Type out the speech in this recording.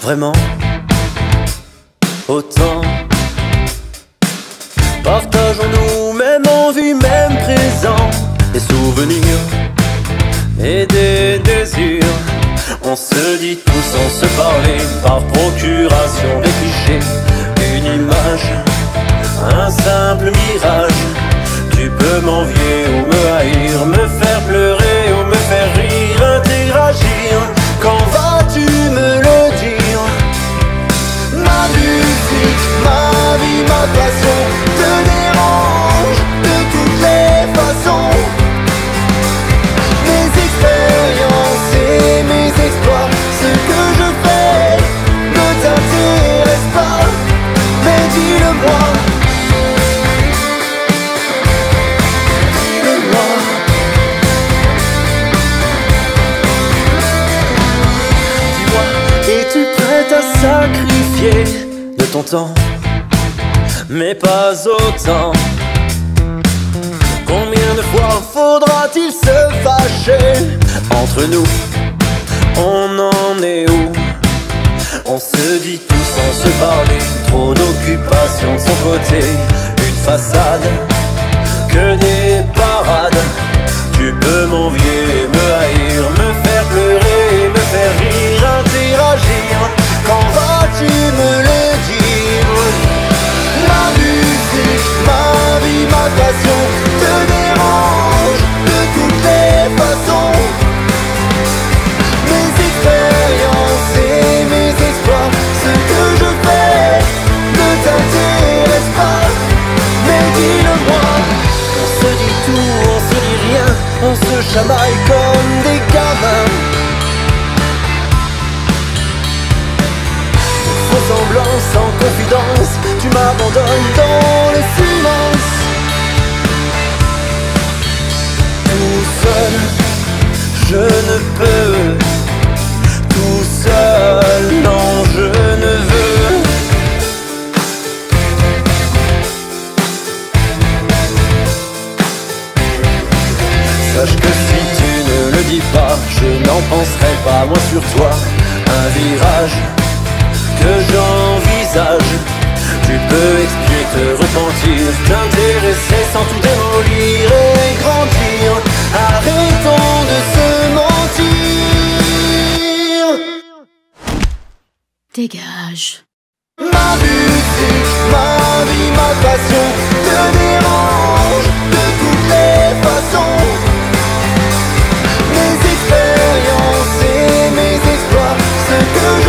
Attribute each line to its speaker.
Speaker 1: vraiment autant. Partageons-nous même envie, même présent, des souvenirs et des désirs. On se dit tous sans se parler, par procuration des clichés, une image, un simple mirage. Tu peux m'envier ou me haïr, me faire pleurer ou me faire rire, interagir. Quand vas-tu me le dire? Ma musique, ma vie, ma passion te dérange de toutes les façons. Mes expériences et mes exploits, ce que je fais ne t'intéresse pas, mais dis-le-moi. Sacrifier de ton temps, mais pas autant. Combien de fois faudra-t-il se fâcher? Entre nous, on en est où? On se dit tout sans se parler, trop d'occupations de son côté, une façade, que des parades. Tu peux m'envier, me haïr, me faire pleurer, me faire rire, interagir. Quand vas-tu me le dire? Ma musique, ma vie, ma passion te dérange de toutes les façons. Mes expériences et mes exploits, ce que je fais ne t'intéresse pas, mais dis-le-moi. On se dit tout, on se dit rien, on se chamaille comme des gamins. Sans confidence, tu m'abandonnes dans le silence. Tout seul, je ne peux. Tout seul, non, je ne veux. Sache que si tu ne le dis pas, je n'en penserai pas moins sur toi. Un virage que j'envisage, tu peux expier, te repentir, t'intéresser sans tout démolir et grandir. Arrêtons de se mentir.
Speaker 2: Dégage.
Speaker 1: Ma musique, ma vie, ma passion te dérange de toutes les façons. Mes expériences et mes exploits, ce que je